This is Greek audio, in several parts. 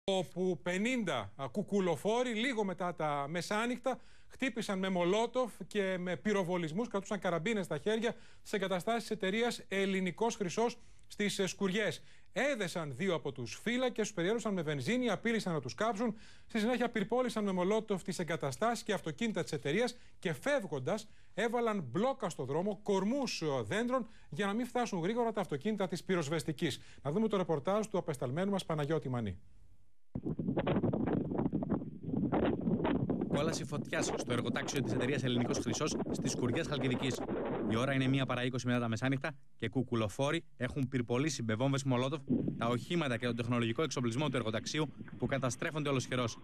όπου 50 κουκουλοφόροι λίγο μετά τα μεσάνυχτα χτύπησαν με μολότοφ και με πυροβολισμούς, κρατούσαν καραμπίνες στα χέρια στις εγκαταστάσεις της εταιρείας Ελληνικός Χρυσός στις Σκουριές. Έδεσαν 2 από τους φύλακες, τους περιέλουσαν με βενζίνη, απείλησαν να τους κάψουν. Στη συνέχεια πυρπόλησαν με μολότοφ τις εγκαταστάσεις και αυτοκίνητα της εταιρείας και φεύγοντας έβαλαν μπλόκα στο δρόμο, κορμούς δέντρων για να μην φτάσουν γρήγορα τα αυτοκίνητα της πυροσβεστικής. Να δούμε το ρεπορτάζ του απεσταλμένου μας Παναγιώτη Μανή. Κόλαση φωτιάς στο εργοτάξιο της εταιρείας Ελληνικός Χρυσός στις Σκουριές Χαλκιδικής. Η ώρα είναι 1 παρά 20 μετά τα μεσάνυχτα και κουκουλοφόροι έχουν πυρπολίσει με βόμβες μολότοφ τα οχήματα και τον τεχνολογικό εξοπλισμό του εργοταξίου που καταστρέφονται ολοσχερώς.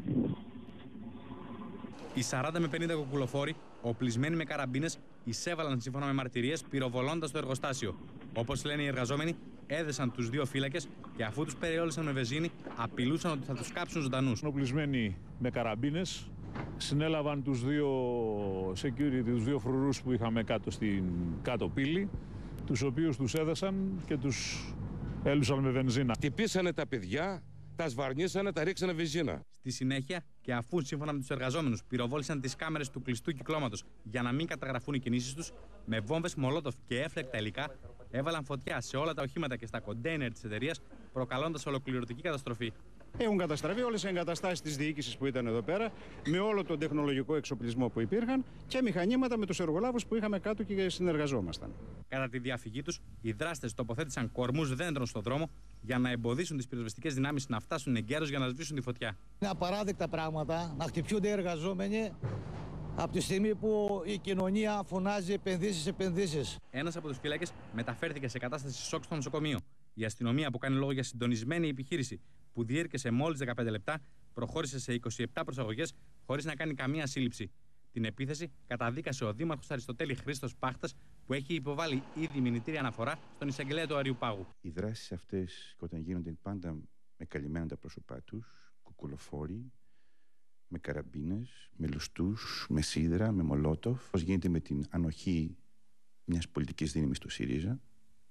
Οι 40 με 50 κουκουλοφόροι, οπλισμένοι με καραμπίνες, εισέβαλαν σύμφωνα με μαρτυρίες πυροβολώντας το εργοστάσιο. Όπως λένε οι εργαζόμενοι, έδεσαν τους 2 φύλακες και αφού τους περιέλυσαν με βενζίνη, απειλούσαν ότι θα τους κάψουν ζωντανούς. Οπλισμένοι με καραμπίνες, συνέλαβαν τους 2 security, τους 2 φρουρούς που είχαμε κάτω στην κάτω πύλη, τους οποίους τους έδεσαν και τους έλουσαν με βενζίνα. Χτυπήσανε τα παιδιά, τα σβαρνίσανε, τα ρίξανε βενζίνα. Στη συνέχεια, και αφού σύμφωνα με τους εργαζόμενους πυροβόλησαν τις κάμερες του κλειστού κυκλώματος για να μην καταγραφούν οι κινήσεις τους, με βόμβες μολότοφ και έφλεκτα υλικά έβαλαν φωτιά σε όλα τα οχήματα και στα κοντέινερ της εταιρείας, προκαλώντας ολοκληρωτική καταστροφή. Έχουν καταστραφεί όλες οι εγκαταστάσεις της διοίκησης που ήταν εδώ πέρα, με όλο τον τεχνολογικό εξοπλισμό που υπήρχαν και μηχανήματα με τους εργολάβους που είχαμε κάτω και συνεργαζόμασταν. Κατά τη διαφυγή τους, οι δράστες τοποθέτησαν κορμούς δέντρων στον δρόμο για να εμποδίσουν τις πυροσβεστικές δυνάμεις να φτάσουν εγκαίρως για να σβήσουν τη φωτιά. Είναι απαράδεκτα πράγματα να χτυπιούνται οι εργαζόμενοι από τη στιγμή που η κοινωνία φωνάζει επενδύσεις. Ένας από τους φύλακες μεταφέρθηκε σε κατάσταση σοκ στο νοσοκομείο. Η αστυνομία, που κάνει λόγο για συντονισμένη επιχείρηση που διήρκεσε μόλις 15 λεπτά, προχώρησε σε 27 προσαγωγές χωρίς να κάνει καμία σύλληψη. Την επίθεση καταδίκασε ο Δήμαρχος Αριστοτέλη Χρήστος Πάχτας, που έχει υποβάλει ήδη μηνυτήρια αναφορά στον εισαγγελέα του Αριουπάγου. Οι δράσεις αυτές, όταν γίνονται πάντα με καλυμμένα τα πρόσωπά τους, κουκουλοφόροι, με καραμπίνες, με λουστούς, με σίδερα, με μολότοφ, όπως γίνεται με την ανοχή μιας πολιτικής δύναμης του ΣΥΡΙΖΑ.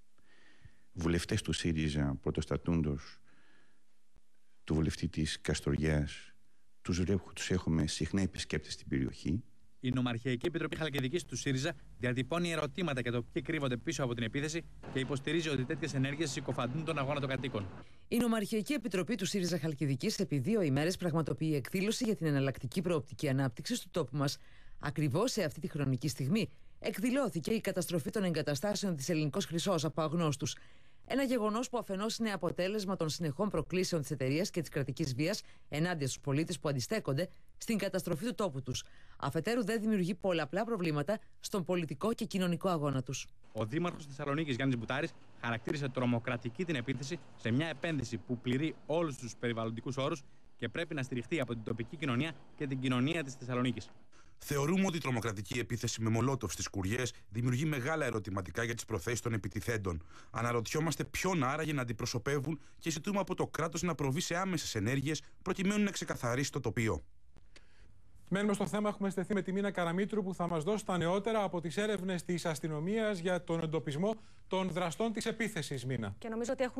Βουλευτές του ΣΥΡΙΖΑ, πρωτοστατούντος του βουλευτή της Καστοριάς, τους έχουμε συχνά επισκέπτες στην περιοχή. Η Νομαρχιακή Επιτροπή Χαλκιδικής του ΣΥΡΙΖΑ διατυπώνει ερωτήματα για το ποιοι κρύβονται πίσω από την επίθεση και υποστηρίζει ότι τέτοιες ενέργειες συκοφαντούν τον αγώνα των κατοίκων. Η Νομαρχιακή Επιτροπή του ΣΥΡΙΖΑ Χαλκιδικής επί 2 ημέρες πραγματοποιεί εκδήλωση για την εναλλακτική προοπτική ανάπτυξη του τόπου μας. Ακριβώς σε αυτή τη χρονική στιγμή εκδηλώθηκε η καταστροφή των εγκαταστάσεων της Ελληνικός Χρυσός από αγνώστους. Ένα γεγονός που αφενός είναι αποτέλεσμα των συνεχών προκλήσεων της εταιρείας και της κρατικής βίας ενάντια στους πολίτες που αντιστέκονται στην καταστροφή του τόπου τους. Αφετέρου, δεν δημιουργεί πολλαπλά προβλήματα στον πολιτικό και κοινωνικό αγώνα τους. Ο Δήμαρχος Θεσσαλονίκης Γιάννης Μπουτάρης χαρακτήρισε τρομοκρατική την επίθεση σε μια επένδυση που πληρεί όλους τους περιβαλλοντικούς όρους και πρέπει να στηριχτεί από την τοπική κοινωνία και την κοινωνία της Θεσσαλονίκης. Θεωρούμε ότι η τρομοκρατική επίθεση με μολότοφ στις Σκουριές δημιουργεί μεγάλα ερωτηματικά για τις προθέσεις των επιτιθέντων. Αναρωτιόμαστε ποιον άραγε να αντιπροσωπεύουν και ζητούμε από το κράτος να προβεί σε άμεσες ενέργειες προκειμένου να ξεκαθαρίσει το τοπίο. Μένουμε στο θέμα. Έχουμε στεθεί με τη Μίνα Καραμήτρου, που θα μας δώσει τα νεότερα από τις έρευνες της αστυνομίας για τον εντοπισμό των δραστών της επίθεσης. Μίνα. Και νομίζω ότι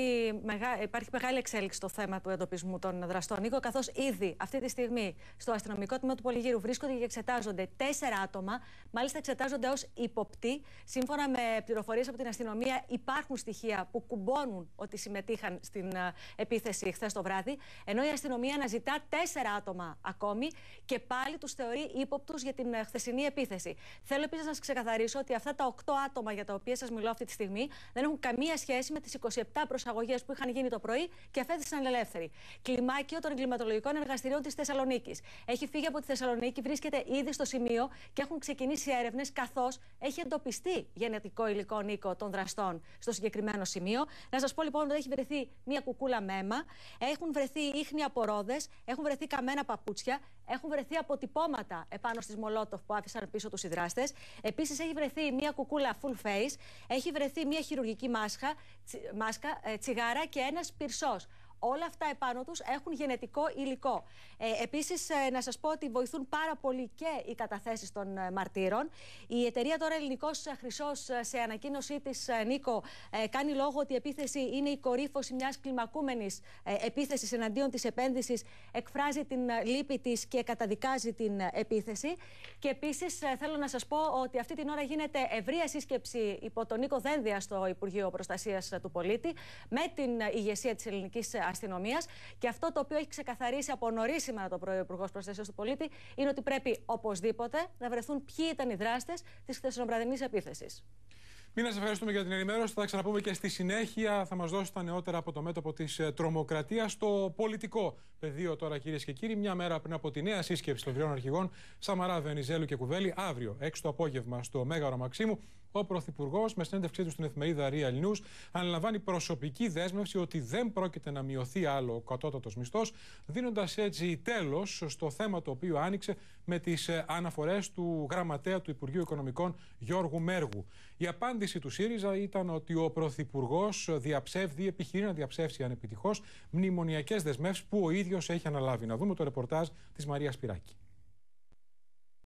υπάρχει μεγάλη εξέλιξη στο θέμα του εντοπισμού των δραστών, Νίκο, καθώς ήδη αυτή τη στιγμή στο αστυνομικό τμήμα του Πολυγύρου βρίσκονται και εξετάζονται 4 άτομα. Μάλιστα, εξετάζονται ως ύποπτοι. Σύμφωνα με πληροφορίες από την αστυνομία, υπάρχουν στοιχεία που κουμπώνουν ότι συμμετείχαν στην επίθεση χθες το βράδυ. Ενώ η αστυνομία αναζητά 4 άτομα ακόμη και πάλι τους θεωρεί ύποπτους για την χθεσινή επίθεση. Θέλω επίσης να σας ξεκαθαρίσω ότι αυτά τα 8 άτομα για τα οποία σας μιλώ αυτή τη στιγμή δεν έχουν καμία σχέση με τις 27 προσαγωγές που είχαν γίνει το πρωί και αφέθησαν ελεύθεροι. Κλιμάκιο των εγκληματολογικών εργαστηρίων της Θεσσαλονίκης. Έχει φύγει από τη Θεσσαλονίκη, βρίσκεται ήδη στο σημείο και έχουν ξεκινήσει έρευνες, καθώς έχει εντοπιστεί γενετικό υλικό, Νίκο, των δραστών στο συγκεκριμένο σημείο. Να σας πω λοιπόν ότι έχει βρεθεί μια κουκούλα μέμα, έχουν βρεθεί ίχνη από ρόδες, έχουν βρεθεί καμένα παπούτσια, έχουν βρεθεί αποτυπώματα επάνω στις μολότοφ που άφησαν πίσω τους οι δράστες. Επίσης, έχει βρεθεί μια κουκούλα full face, έχει βρεθεί μια χειρουργική μάσκα, τσιγάρα και ένας πυρσός. Όλα αυτά επάνω τους έχουν γενετικό υλικό. Επίσης, να σας πω ότι βοηθούν πάρα πολύ και οι καταθέσεις των μαρτύρων. Η εταιρεία τώρα Ελληνικός Χρυσός, σε ανακοίνωσή της, Νίκο, κάνει λόγο ότι η επίθεση είναι η κορύφωση μιας κλιμακούμενης επίθεσης εναντίον της επένδυσης, εκφράζει την λύπη της και καταδικάζει την επίθεση. Και επίσης θέλω να σας πω ότι αυτή την ώρα γίνεται ευρεία σύσκεψη υπό τον Νίκο Δένδια στο Υπουργείο Προστασίας του Πολίτη με την ηγεσία της ελληνικής αστυνομίας. Και αυτό το οποίο έχει ξεκαθαρίσει από νωρίς σήμερα το πρωί ο Υπουργός Προστασίας του Πολίτη είναι ότι πρέπει οπωσδήποτε να βρεθούν ποιοι ήταν οι δράστες της χθεσινοβραδινής επίθεσης. Μην σας ευχαριστούμε για την ενημέρωση. Θα ξαναπούμε και στη συνέχεια. Θα μας δώσει τα νεότερα από το μέτωπο της τρομοκρατίας στο πολιτικό πεδίο τώρα, κυρίες και κύριοι. Μια μέρα πριν από τη νέα σύσκεψη των τριών αρχηγών Σαμαρά, Βενιζέλου και Κουβέλη, αύριο 6 το απόγευμα στο Μέγαρο Μαξίμου, ο Πρωθυπουργός, με συνέντευξή του στην εφημερίδα Real News, αναλαμβάνει προσωπική δέσμευση ότι δεν πρόκειται να μειωθεί άλλο ο κατώτατος μισθός, δίνοντας έτσι τέλος στο θέμα το οποίο άνοιξε με τις αναφορές του γραμματέα του Υπουργείου Οικονομικών Γιώργου Μέργου. Η απάντηση του ΣΥΡΙΖΑ ήταν ότι ο Πρωθυπουργός επιχειρεί να διαψεύσει ανεπιτυχώς μνημονιακές δεσμεύσεις που ο ίδιος έχει αναλάβει. Να δούμε το ρεπορτάζ της Μαρίας Σπυράκη.